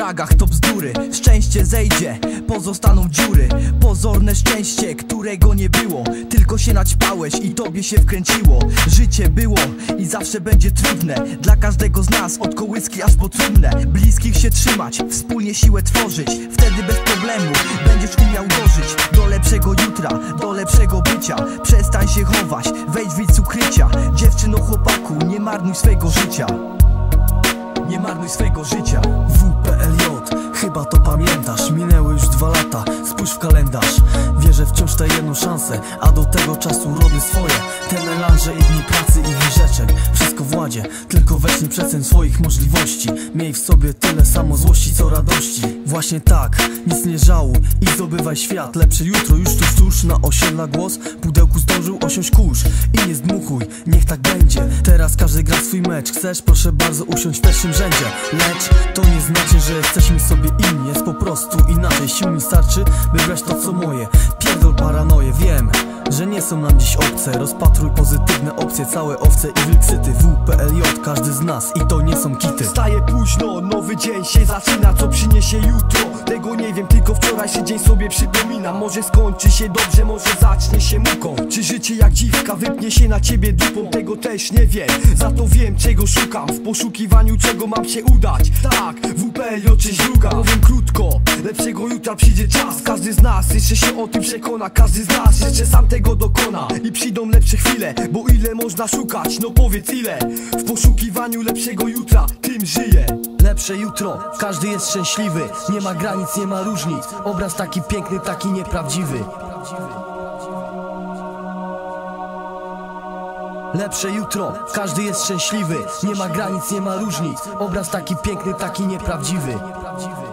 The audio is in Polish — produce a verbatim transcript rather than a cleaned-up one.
dragach to bzdury. Szczęście zejdzie, pozostaną dziury. Pozorne szczęście, którego nie było. Tylko się naćpałeś i tobie się wkręciło. Życie było i zawsze będzie trudne dla każdego z nas, od kołyski aż po trumnę. Bliskich się trzymać, wspólnie siłę tworzyć. Wtedy bez problemu będziesz umiał dożyć do lepszego jutra, do lepszego bycia. Przestań się chować, wejdź w widz ukrycia. Dziewczyno, chłopaku, nie marnuj swego życia. Nie marnuj swego życia. W P L J, chyba to pamiętasz. Minęły już dwa lata, spójrz w kalendarz. Wierzę wciąż tę jedną szansę, a do tego czasu robię swoje. Te melanże i dni pracy i wyrzeczeń, wszystko w ładzie, tylko weź nie przeceń swoich możliwości. Miej w sobie tyle samo złości co radości. Właśnie tak, nic nie żałuj i zdobywaj świat. Lepsze jutro już tuż tuż, na osiedla głos pudełku zdążył osiąść kurz. I nie zdmuchuj, niech tak będzie. Teraz każdy gra swój mecz. Chcesz, proszę bardzo, usiądź w pierwszym rzędzie. Lecz to nie znaczy, że jesteśmy sobie inni. Jest po prostu inaczej. Sił mi starczy, by brać to co moje. Pierdol paranoję, wiem, że nie są nam dziś obce. Rozpatruj pozytywne opcje, całe owce i wilksyty. W P L J, każdy z nas i to nie są kity. Wstaję późno, nowy dzień się zaczyna. Co przyniesie jutro? Tego nie wiem, tylko wczorajszy dzień sobie przypominam. Może skończy się dobrze, może zacznie się muką. Czy życie jak dziwka wypnie się na ciebie dupą? Tego też nie wiem, za to wiem czego szukam. W poszukiwaniu czego mam się udać. Tak, W P L J część druga. Powiem krótko, lepszego jutra przyjdzie czas. Każdy z nas jeszcze się o tym przekona. Każdy z nas jeszcze sam tego dokona. I przyjdą lepsze chwile, bo ile można szukać? No powiedz ile? W poszukiwaniu lepszego jutra tym żyję. Lepsze jutro, każdy jest szczęśliwy. Nie ma granic, nie ma różnic. Obraz taki piękny, taki nieprawdziwy. Lepsze jutro, każdy jest szczęśliwy. Nie ma granic, nie ma różnic. Obraz taki piękny, taki nieprawdziwy.